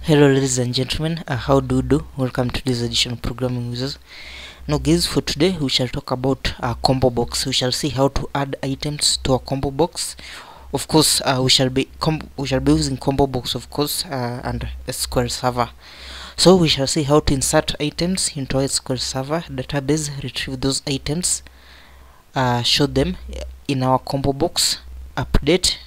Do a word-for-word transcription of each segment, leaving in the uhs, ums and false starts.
Hello ladies and gentlemen, uh, how do you do? Welcome to this edition of Programming Wizards. Now guys, for today we shall talk about a uh, combo box. We shall see how to add items to a combo box. Of course, uh, we shall be we shall be using combo box, of course, uh, and S Q L Server. So we shall see how to insert items into S Q L Server database, retrieve those items, uh, show them in our combo box, update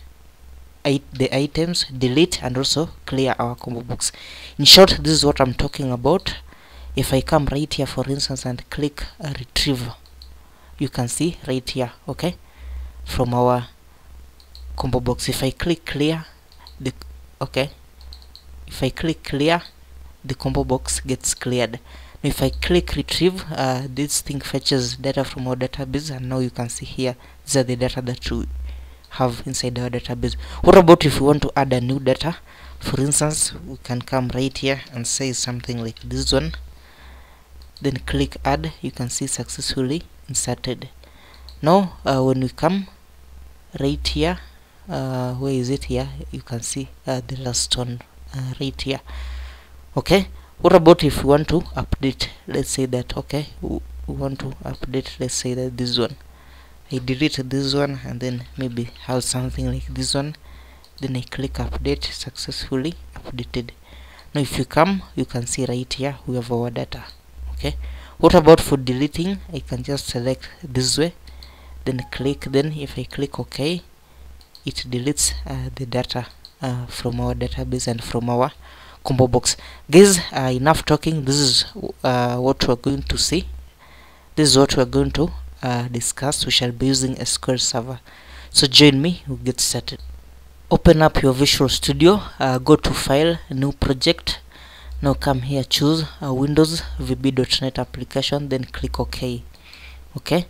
the items, delete, and also clear our combo box. In short, this is what I'm talking about. If I come right here, for instance, and click uh, retrieve, you can see right here, okay, from our combo box. If I click clear, the okay if I click clear, the combo box gets cleared. Now if I click retrieve, uh, this thing fetches data from our database, and now you can see here these are the data that we have inside our database. What about if we want to add a new data? For instance, we can come right here and say something like this one, then click add. You can see successfully inserted. Now uh, when we come right here, uh, where is it here? You can see uh, the last one uh, right here. Okay, what about if we want to update? Let's say that okay we want to update, let's say that this one, I delete this one and then maybe have something like this one, then I click update, successfully updated. Now if you come, you can see right here we have our data. Okay, what about for deleting? I can just select this way, then click, then if I click OK, it deletes uh, the data uh, from our database and from our combo box. Guys, uh, enough talking. This is uh, what we're going to see. This is what we're going to Uh, discuss. We shall be using S Q L Server. So join me, we'll get started. Open up your Visual Studio, uh, go to File, New Project. Now come here, choose uh, Windows V B dot net application, then click OK. Okay.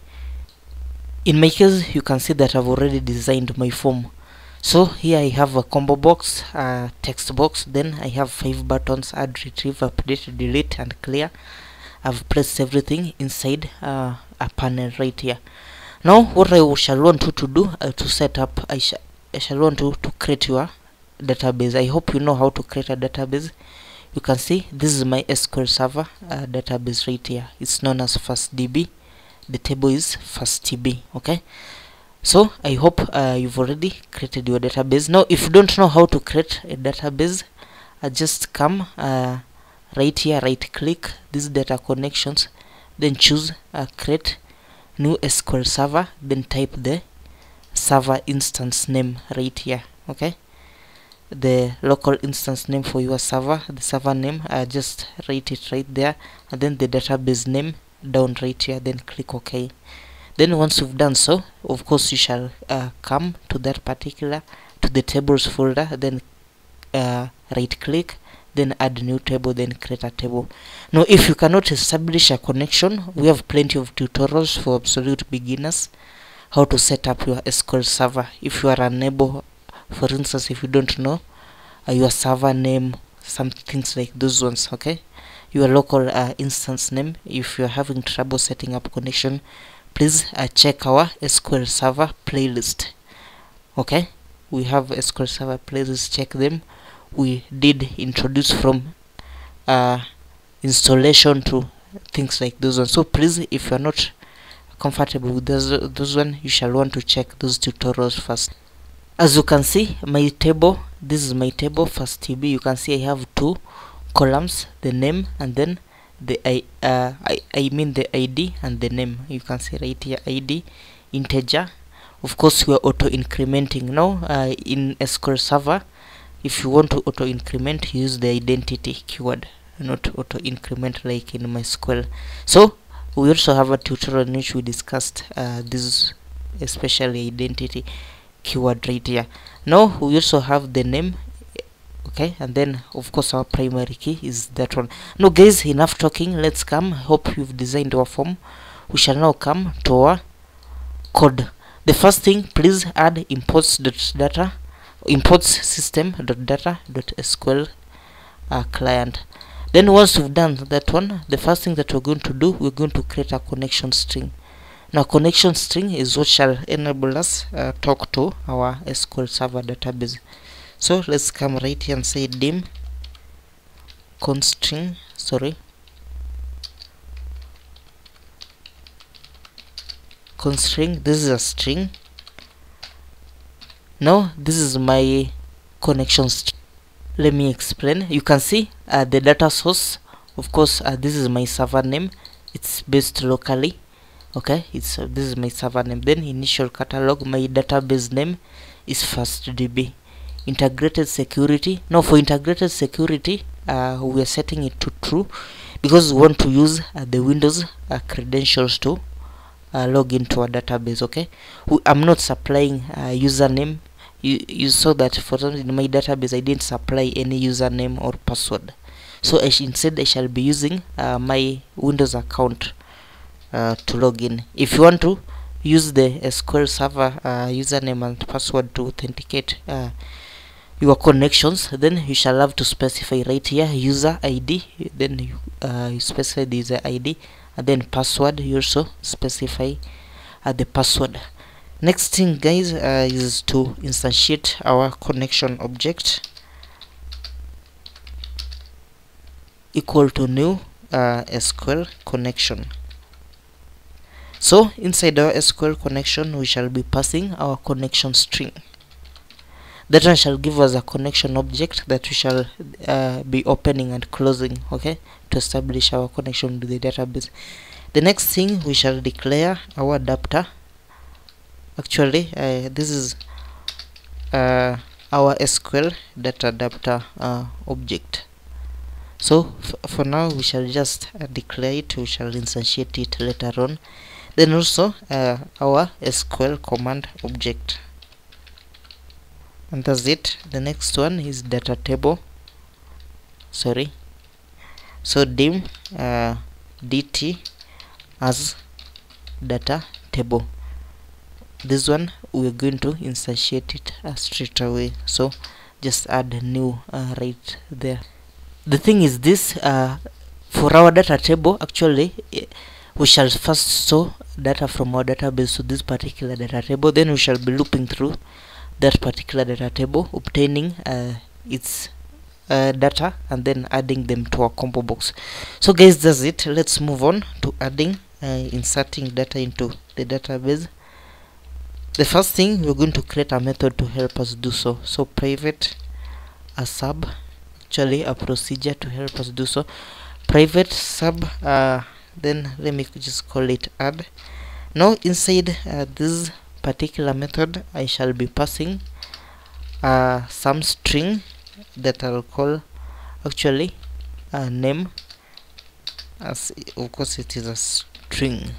In my case, you can see that I've already designed my form. So here I have a combo box, uh, text box, then I have five buttons: add, retrieve, update, delete, and clear. I've pressed everything inside uh, a panel right here. Now what I shall want you to do uh, to set up, I, sh I shall want you to create your database. I hope you know how to create a database. You can see this is my S Q L Server uh, database right here. It's known as FastDB. The table is FastDB. Okay, so I hope uh, you've already created your database. Now if you don't know how to create a database, uh, just come uh, right here, right click this data connections, then choose uh, create new S Q L Server, then type the server instance name right here. Okay, the local instance name for your server, the server name, uh, just write it right there, and then the database name down right here, then click OK. Then once you've done so, of course you shall uh, come to that particular to the tables folder, then uh, right click, then add new table, then create a table. Now if you cannot establish a connection, we have plenty of tutorials for absolute beginners how to set up your S Q L Server. If you are unable, for instance, if you don't know uh, your server name, some things like those ones, okay, your local uh, instance name, if you are having trouble setting up connection, please uh, check our S Q L Server playlist. Okay, we have S Q L Server playlists, check them. We did introduce from uh, installation to things like those ones. So please, if you are not comfortable with those those one, you shall want to check those tutorials first. As you can see, my table, this is my table FastDB. You can see I have two columns, the name and then the I uh, I, I mean the I D and the name. You can see right here I D integer. Of course we are auto incrementing now uh, in S Q L Server. If you want to auto increment, use the identity keyword, not auto increment like in MySQL. So we also have a tutorial in which we discussed uh, this, especially identity keyword right here. Now we also have the name, okay, and then of course our primary key is that one. Now guys, enough talking, let's come. Hope you've designed our form. We shall now come to our code. The first thing, please add imports.data imports system.data.sql uh, client. Then once you've done that one, the first thing that we're going to do, we're going to create a connection string. Now connection string is what shall enable us uh, talk to our S Q L Server database. So let's come right here and say dim constring, sorry, constring. This is a string. Now this is my connection string. Let me explain. You can see uh, the data source. Of course, uh, this is my server name. It's based locally. Okay, it's uh, this is my server name. Then initial catalog, my database name is FastDB. Integrated security. Now for integrated security, uh, we are setting it to true because we want to use uh, the Windows uh, credentials to uh, log into our database. Okay, we, I'm not supplying uh, username. You, you saw that for example in my database I didn't supply any username or password, so I sh instead I shall be using uh, my Windows account uh, to log in. If you want to use the S Q L Server uh, username and password to authenticate uh, your connections, then you shall have to specify right here user I D, then you, uh, you specify the user I D, and then password you also specify uh, the password. Next thing guys uh, is to instantiate our connection object equal to new uh, S Q L connection. So inside our S Q L connection we shall be passing our connection string. That one shall give us a connection object that we shall uh, be opening and closing, okay, to establish our connection to the database. The next thing we shall declare our adapter. Actually uh, this is uh, our S Q L data adapter uh, object. So for now we shall just uh, declare it. We shall instantiate it later on. Then also uh, our S Q L command object, and that's it. The next one is data table, sorry, so dim uh, dt as data table. This one we're going to instantiate it uh, straight away, so just add a new uh, right there. The thing is this, uh, for our data table actually we shall first store data from our database to this particular data table, then we shall be looping through that particular data table, obtaining uh, its uh, data and then adding them to our combo box. So guys, that's it. Let's move on to adding uh, inserting data into the database. The first thing, we're going to create a method to help us do so. So private a sub, actually a procedure to help us do so. Private sub, uh, then let me just call it add. Now inside uh, this particular method I shall be passing uh, some string that I'll call actually a name, as of course it is a string.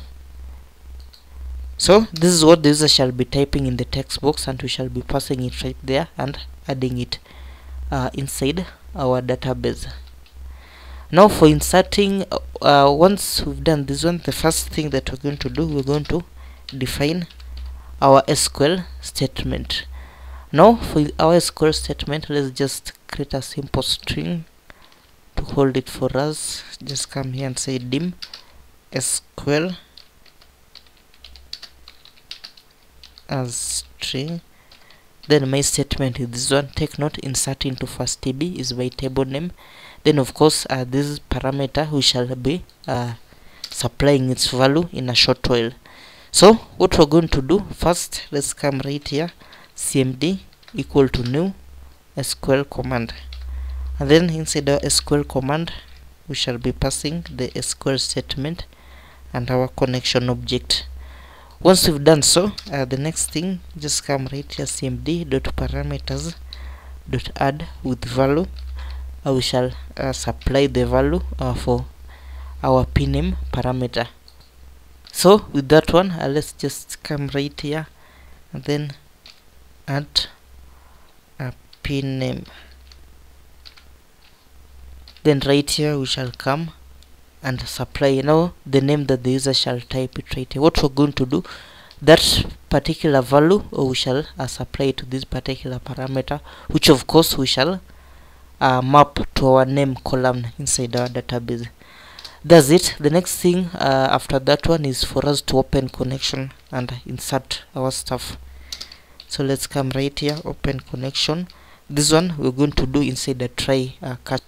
So this is what the user shall be typing in the text box, and we shall be passing it right there and adding it uh, inside our database. Now for inserting, uh, once we've done this one, the first thing that we're going to do, we're going to define our S Q L statement. Now for our S Q L statement, let's just create a simple string to hold it for us. Just come here and say dim S Q L as string. Then my statement is this one. Take note, insert into FastDB is my table name. Then of course uh, this parameter we shall be uh, supplying its value in a short while. So what we're going to do first, let's come right here, cmd equal to new S Q L command, and then inside our S Q L command we shall be passing the S Q L statement and our connection object. Once we've done so, uh, the next thing, just come right here, cmd dot parameters dot add with value. Uh, we shall uh, supply the value uh, for our pname parameter. So with that one, uh, let's just come right here and then add a pname. Then right here we shall come and supply now the name that the user shall type it right here. What we're going to do, that particular value uh, we shall uh, supply to this particular parameter, which of course we shall uh, map to our name column inside our database. That's it. The next thing uh, after that one is for us to open connection and insert our stuff. So let's come right here, open connection. This one we're going to do inside the try uh, catch.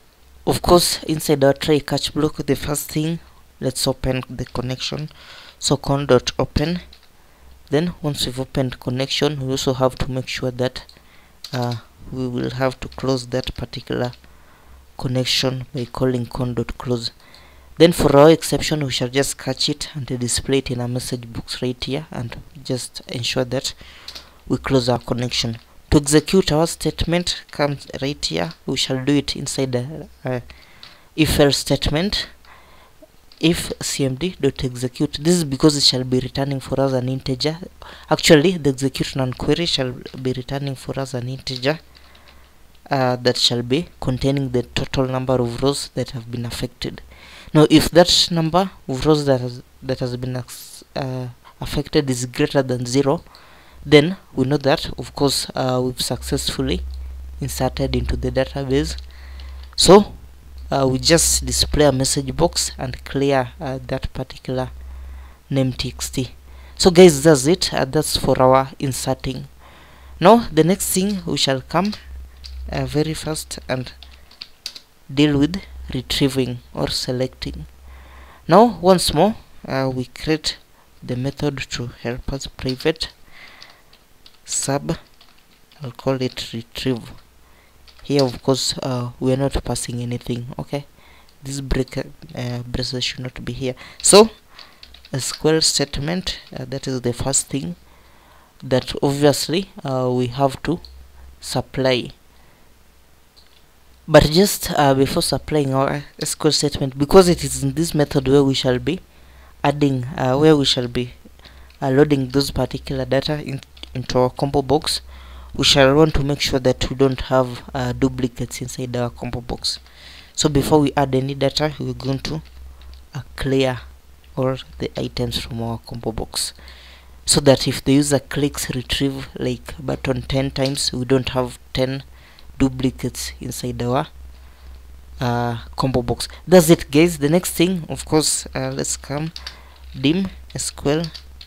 Of course, inside our try catch block, the first thing, let's open the connection. So con.open. Then once we've opened connection, we also have to make sure that uh, we will have to close that particular connection by calling con.close. Then for our exception, we shall just catch it and display it in a message box right here, and just ensure that we close our connection. To execute our statement comes right here. We shall do it inside the uh, if else statement. If cmd.execute, this is because it shall be returning for us an integer. Actually, the execute non query shall be returning for us an integer uh, that shall be containing the total number of rows that have been affected. Now, if that number of rows that has that has been uh, affected is greater than zero, then we know that, of course, uh, we've successfully inserted into the database. So uh, we just display a message box and clear uh, that particular name txt. So guys, that's it. Uh, that's for our inserting. Now the next thing, we shall come uh, very fast and deal with retrieving or selecting. Now once more, uh, we create the method to help us. Private sub, I'll call it retrieve. Here, of course, uh, we are not passing anything. Okay, this break uh, braces should not be here. So a S Q L statement, uh, that is the first thing that obviously uh, we have to supply. But just uh, before supplying our S Q L statement, because it is in this method where we shall be adding, uh, where we shall be uh, loading those particular data in, into our combo box, we shall want to make sure that we don't have uh, duplicates inside our combo box. So before we add any data, we're going to uh, clear all the items from our combo box, so that if the user clicks retrieve like button ten times, we don't have ten duplicates inside our uh, combo box. That's it, guys. The next thing, of course, uh, let's come dim S Q L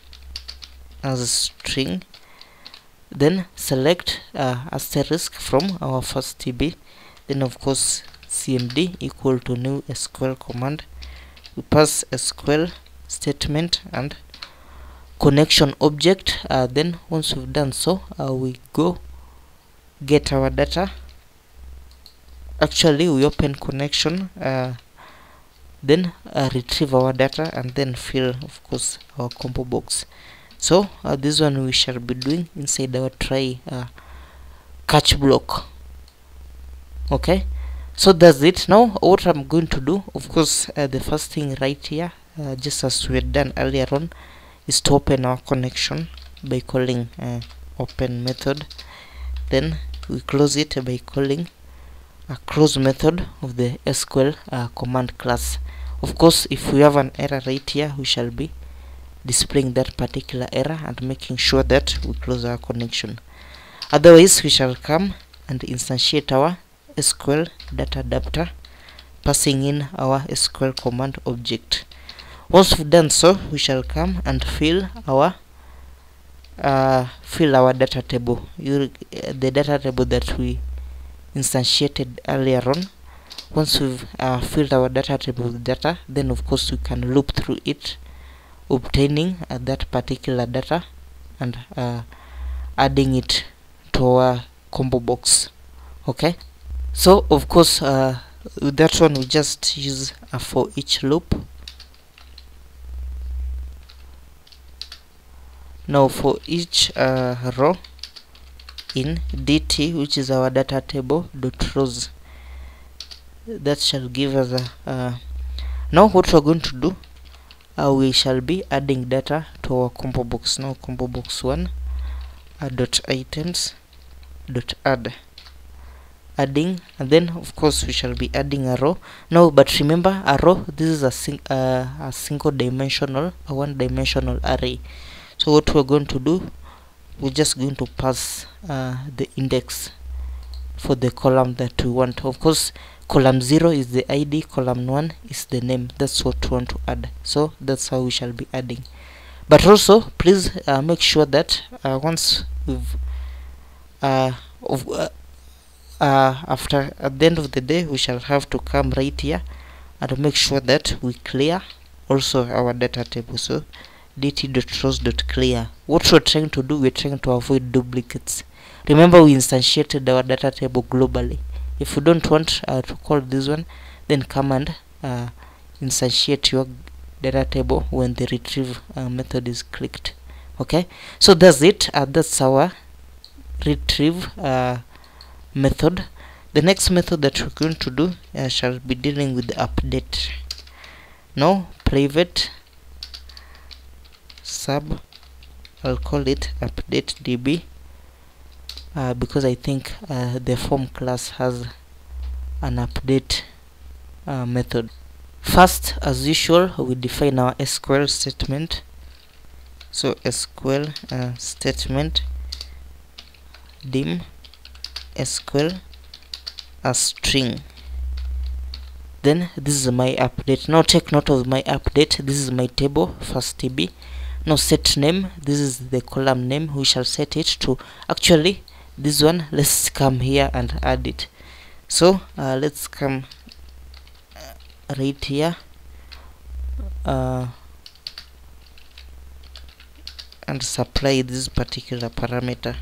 as a string, then select uh, asterisk from our first T B, then of course cmd equal to new S Q L command. We pass S Q L statement and connection object. Uh, then once we've done so, uh, we go get our data. Actually, we open connection, uh, then uh, retrieve our data, and then fill, of course, our combo box. So uh, this one we shall be doing inside our try uh, catch block. Okay, so that's it. Now what I'm going to do, of course, uh, the first thing right here, uh, just as we had done earlier on, is to open our connection by calling uh, open method. Then we close it by calling a close method of the S Q L uh, command class. Of course, if we have an error right here, we shall be displaying that particular error and making sure that we close our connection. Otherwise, we shall come and instantiate our S Q L data adapter, passing in our S Q L command object. Once we've done so, we shall come and fill our uh, fill our data table, you, uh, the data table that we instantiated earlier on. Once we've uh, filled our data table with data, then of course we can loop through it, obtaining uh, that particular data and uh, adding it to our combo box. Okay, so of course uh, with that one we just use a for each loop. Now for each uh, row in dt, which is our data table dot rows, that shall give us a uh, now what we're going to do, Uh, we shall be adding data to our combo box. Now combo box one uh, dot items dot add, adding, and then of course we shall be adding a row. Now but remember, a row, this is a, sing uh, a single dimensional, a one dimensional array. So what we're going to do, we're just going to pass uh, the index for the column that we want. Of course, column zero is the I D, column one is the name. That's what we want to add. So that's how we shall be adding. But also, please uh, make sure that uh, once we've uh, of, uh, uh, after at the end of the day we shall have to come right here and make sure that we clear also our data table. So dt.rows.clear. What we're trying to do, we're trying to avoid duplicates. Remember, we instantiated our data table globally. If you don't want uh, to call this one, then come and uh, instantiate your data table when the retrieve uh, method is clicked. Okay, so that's it. Uh, that's our retrieve uh, method. The next method that we're going to do uh, shall be dealing with the update. Now private sub, I'll call it update db uh, because I think uh, the form class has an update uh, method. First, as usual, we define our S Q L statement. So S Q L uh, statement dim S Q L a string. Then this is my update. Now take note of my update. This is my table first T B. Now set name, this is the column name. We shall set it to, actually this one, let's come here and add it. So uh, let's come right here uh, and supply this particular parameter,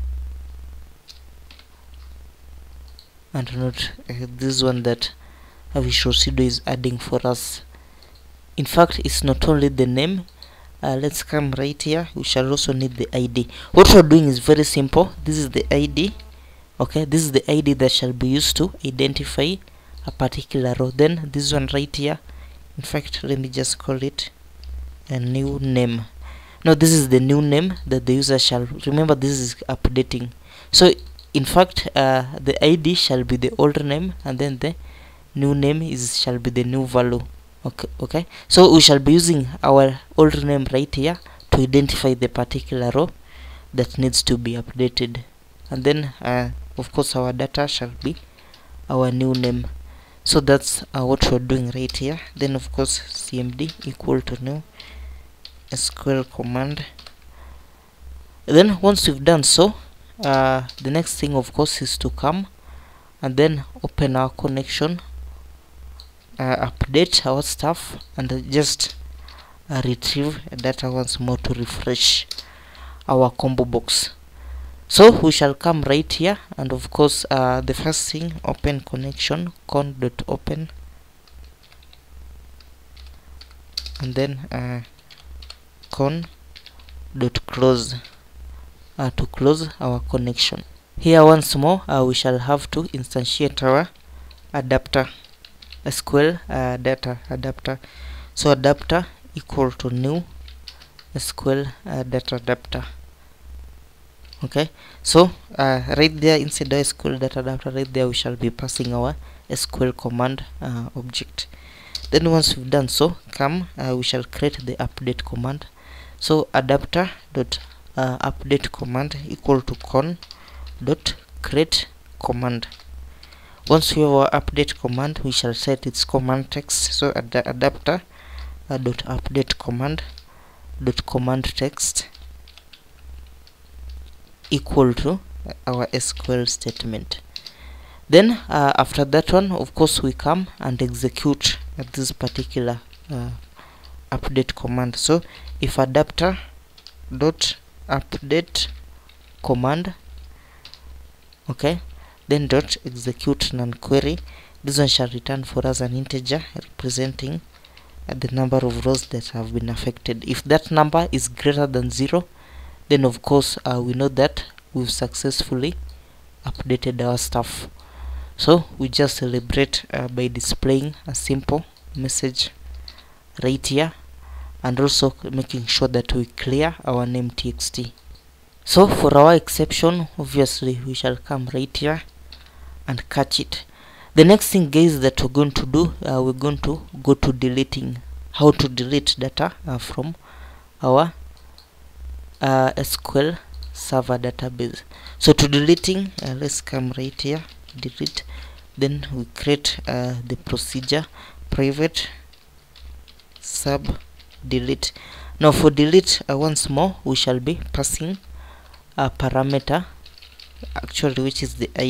and not uh, this one that Visual Studio is adding for us. In fact, it's not only the name. Uh, let's come right here. We shall also need the I D. What we're doing is very simple. This is the I D. Okay, this is the I D that shall be used to identify a particular row. Then this one right here, in fact, let me just call it a new name. Now this is the new name that the user shall remember. This is updating. So in fact, uh, the I D shall be the old name, and then the new name is shall be the new value. Okay, okay, so we shall be using our old name right here to identify the particular row that needs to be updated, and then uh, of course our data shall be our new name. So that's uh, what we're doing right here. Then of course cmd equal to new S Q L command. Then once we've done so, uh, the next thing of course is to come and then open our connection, Uh, update our stuff, and uh, just uh, retrieve data once more to refresh our combo box. So we shall come right here, and of course uh, the first thing, open connection con.open, and then uh, con.close uh, to close our connection. Here once more uh, we shall have to instantiate our adapter, S Q L uh, data adapter. So adapter equal to new S Q L uh, data adapter. Okay, so uh, right there inside the S Q L data adapter, right there we shall be passing our S Q L command uh, object. Then once we've done so, come uh, we shall create the update command. So adapter dot uh, update command equal to con dot create command. Once we have our update command, we shall set its command text. So ad adapter uh, dot update command dot command text equal to our S Q L statement. Then uh, after that one, of course, we come and execute uh, this particular uh, update command. So if adapter dot update command, okay, then dot execute non query, this one shall return for us an integer representing uh, the number of rows that have been affected. If that number is greater than zero, then of course uh, we know that we've successfully updated our stuff. So we just celebrate uh, by displaying a simple message right here, and also making sure that we clear our name txt. So for our exception, obviously we shall come right here and catch it. The next thing, guys, that we're going to do, uh, we're going to go to deleting, how to delete data uh, from our uh, S Q L server database. So to deleting, uh, let's come right here, delete. Then we create uh, the procedure private sub delete. Now for delete, uh, once more we shall be passing a parameter, actually, which is the I D.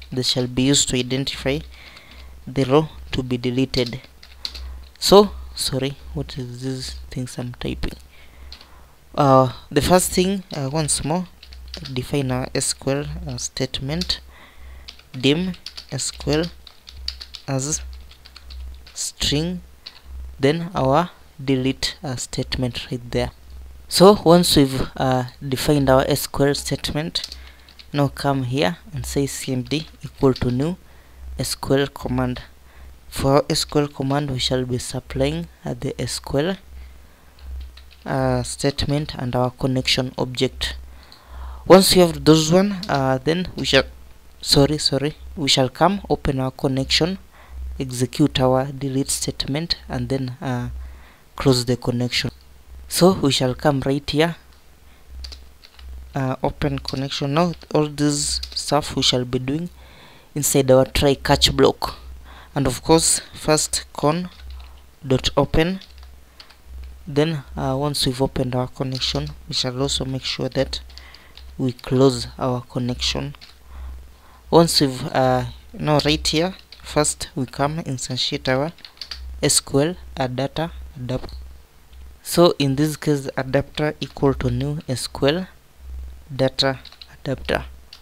that shall be used to identify the row to be deleted. So sorry, what is these things I'm typing? Uh, the first thing, uh, once more, define our S Q L uh, statement dim S Q L as string, then our delete uh, statement right there. So once we've uh, defined our S Q L statement, now come here and say cmd equal to new S Q L command. For S Q L command, we shall be supplying uh, the S Q L uh, statement and our connection object. Once you have those one, uh, then we shall sorry sorry we shall come open our connection, execute our delete statement, and then uh, close the connection. So we shall come right here, uh, open connection. Now all this stuff we shall be doing inside our try catch block, and of course first con dot open. Then uh, once we've opened our connection, we shall also make sure that we close our connection. Once we've uh, now right here, first we come instantiate our S Q L data adapter. So in this case, adapter equal to new S Q L data adapter,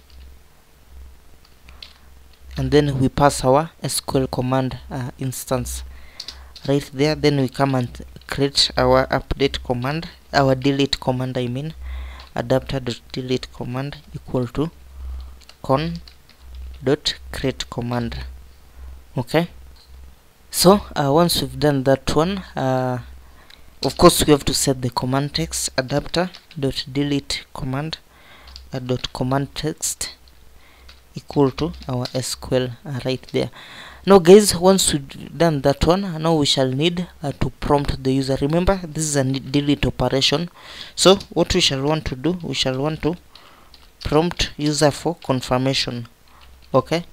and then we pass our S Q L command uh, instance right there. Then we come and create our update command, our delete command I mean, adapter dot delete command equal to con dot create command. Okay, so uh, once we've done that one, uh, of course we have to set the command text adapter dot delete command uh, dot command text equal to our S Q L uh, right there. Now guys, once we've done that one, now we shall need uh, to prompt the user. Remember, this is a delete operation, so what we shall want to do, we shall want to prompt user for confirmation. Okay,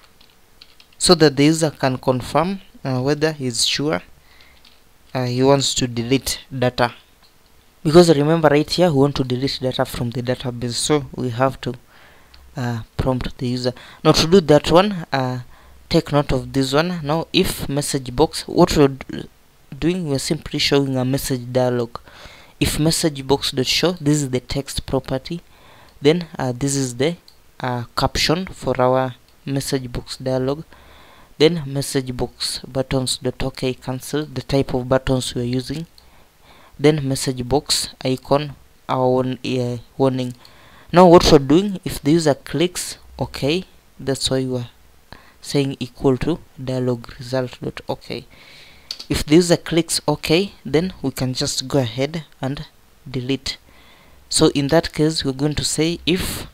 so that the user can confirm uh, whether he's sure uh, he wants to delete data, because remember right here we want to delete data from the database, so we have to uh, prompt the user. Now to do that one, uh, take note of this one. Now if message box, what we're doing, we're simply showing a message dialog. If message box dot show, this is the text property, then uh, this is the uh, caption for our message box dialog. Then message box buttons dot okay cancel, the type of buttons we are using. Then message box icon, our own uh, warning. Now what we're doing, if the user clicks okay, that's why we're saying equal to dialog result dot okay. If the user clicks okay, then we can just go ahead and delete. So in that case, we're going to say if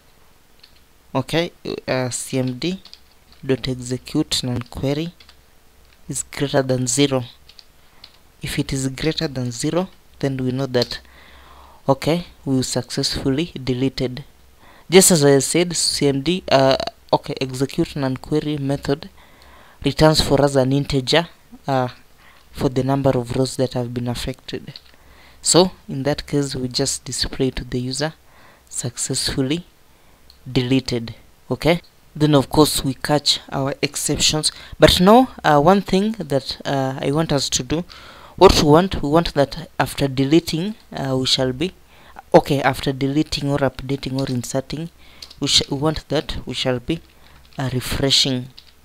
okay uh, cmd dot execute non query is greater than zero. If it is greater than zero, then we know that okay, we successfully deleted. Just as I said, cmd uh, okay execute non query method returns for us an integer uh, for the number of rows that have been affected. So in that case, we just display to the user successfully deleted. Okay, then of course we catch our exceptions. But now uh, one thing that uh, I want us to do, what we want we want that after deleting uh, we shall be okay after deleting or updating or inserting, we, sh we want that we shall be uh, refreshing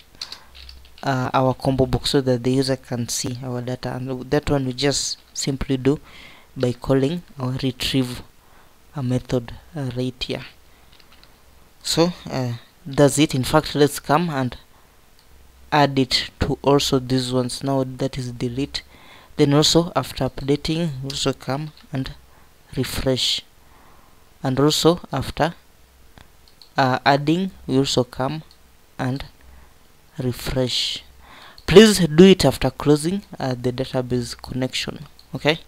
uh, our combo box so that the user can see our data, and that one we just simply do by calling our retrieve a method uh, right here. So uh, that's it. In fact, let's come and add it to also these ones. Now that is delete. Then also after updating, also come and refresh, and also after uh, adding, we also come and refresh. Please do it after closing uh, the database connection. Okay,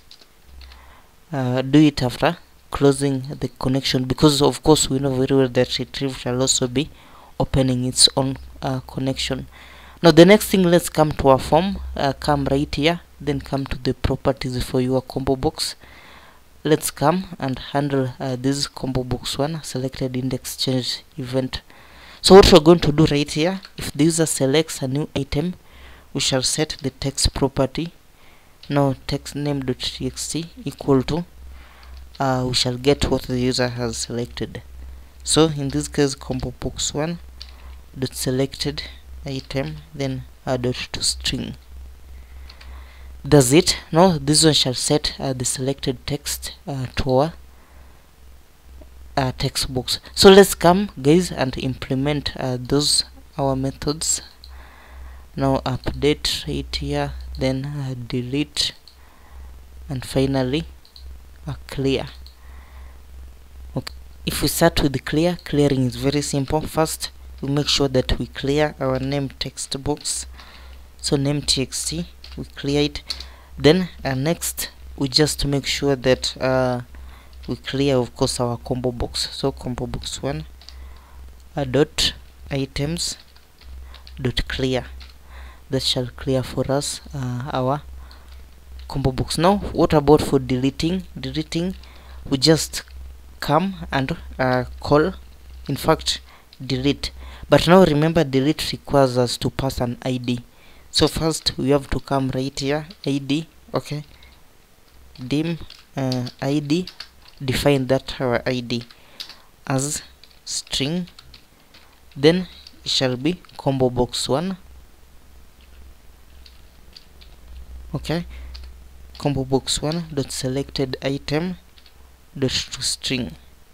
uh, do it after closing the connection, because of course we know very well that retrieve shall also be opening its own uh, connection. Now the next thing, let's come to our form. Uh, come right here, then come to the properties for your combo box. Let's come and handle uh, this combo box one, selected index change event. So what we're going to do right here, if the user selects a new item, we shall set the text property. Now text name.txt equal to uh, we shall get what the user has selected. So in this case, combo box one dot selected item, then uh, dot to string. Does it. Now this one shall set uh, the selected text uh, to our uh, text box. So let's come, guys, and implement uh, those our methods. Now update right here, then uh, delete, and finally uh, clear. Okay, if we start with the clear, clearing is very simple. First we make sure that we clear our name text box. So name txt, we clear it. Then uh, next we just make sure that uh, we clear, of course, our combo box. So combo box one uh, dot items dot clear. That shall clear for us uh, our combo box. Now what about for deleting? Deleting, we just come and uh, call, in fact delete. But now remember, delete requires us to pass an I D. So first we have to come right here, I D, okay, dim uh, I D, define that our I D as string, then it shall be combo box one, okay, combo box one dot selected item dot to string.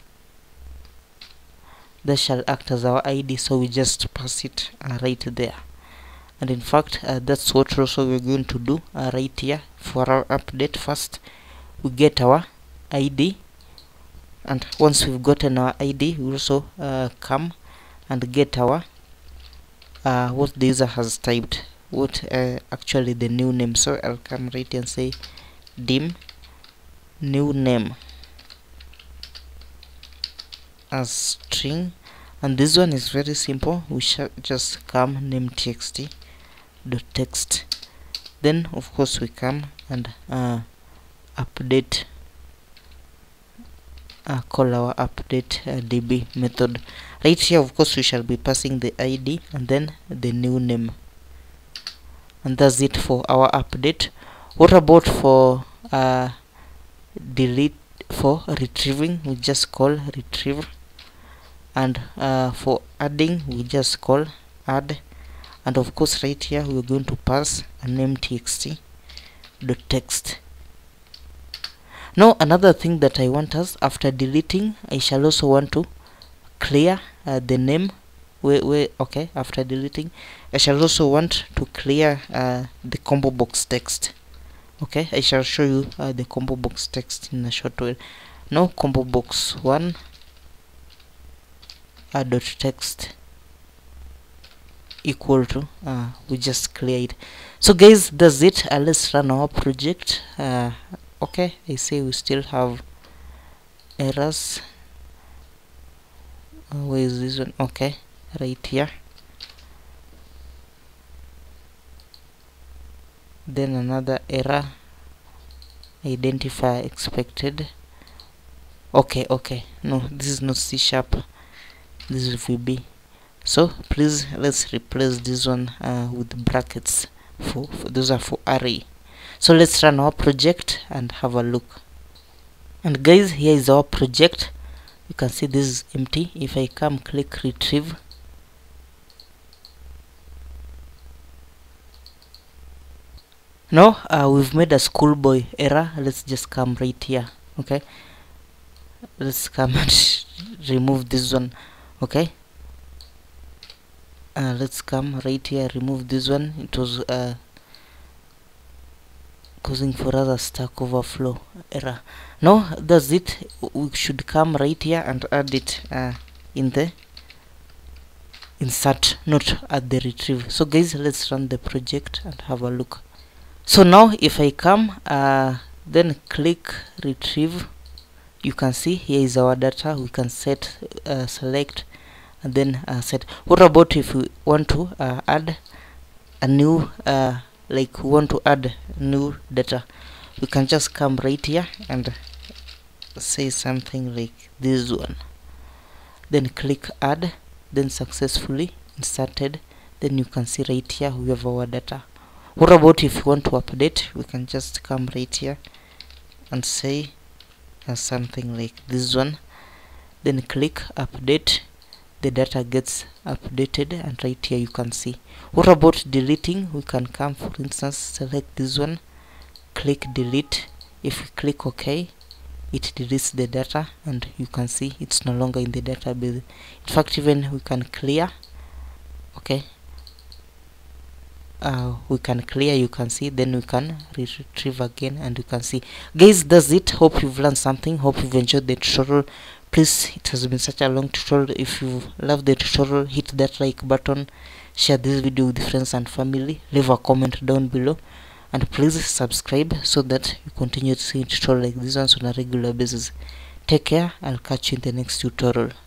That shall act as our I D, so we just pass it uh, right there. And in fact uh, that's what also we're going to do uh, right here for our update. First we get our I D, and once we've gotten our I D, we also uh, come and get our uh, what the user has typed, what uh, actually the new name. So I'll come right here and say dim new name as string, and this one is very simple. We shall just come name txt dot text, then of course we come and uh, update, uh, call our update uh, db method. Right here, of course, we shall be passing the I D and then the new name, and that's it for our update. What about for uh, delete? For retrieving, we just call retrieve, and uh, for adding, we just call add, and of course right here we're going to pass a name txt dot text. Now another thing that I want us, after deleting, I shall also want to clear uh, the name. Wait, wait, okay, after deleting, I shall also want to clear uh, the combo box text. Okay, I shall show you uh, the combo box text in a short while. Now combo box one uh, dot text equal to uh, we just clear it. So guys, that's it. Uh, let's run our project. Uh, okay, I say we still have errors. Uh, where is this one? Okay, right here. Then another error, identifier expected. Okay, okay, no, this is not C sharp, this is V B. So please, let's replace this one uh, with brackets. For, for those are for array. So let's run our project and have a look. And guys, here is our project. You can see this is empty. If I come click retrieve, now uh, we've made a schoolboy error. Let's just come right here. Okay, let's come and remove this one. Okay, uh, let's come right here, remove this one. It was uh, causing for us a Stack Overflow error. Now that's it. We should come right here and add it uh, in the insert, not at the retrieve. So guys, let's run the project and have a look. So now if I come uh, then click retrieve, you can see here is our data. We can set uh, select and then uh, set. What about if we want to uh, add a new uh, like we want to add new data? We can just come right here and say something like this one, then click add, then successfully inserted. Then you can see right here we have our data. What about if you want to update? We can just come right here and say uh, something like this one, then click update. The data gets updated, and right here you can see. What about deleting? We can come, for instance, select this one, click delete. If we click OK, it deletes the data, and you can see it's no longer in the database. In fact, even we can clear. Okay, uh, we can clear, you can see, then we can retrieve again, and you can see. Guys, that's it. Hope you've learned something. Hope you've enjoyed the tutorial. Please, it has been such a long tutorial. If you love the tutorial, hit that like button, share this video with friends and family, leave a comment down below, and please subscribe so that you continue to see tutorials like this ones on a regular basis. Take care. I'll catch you in the next tutorial.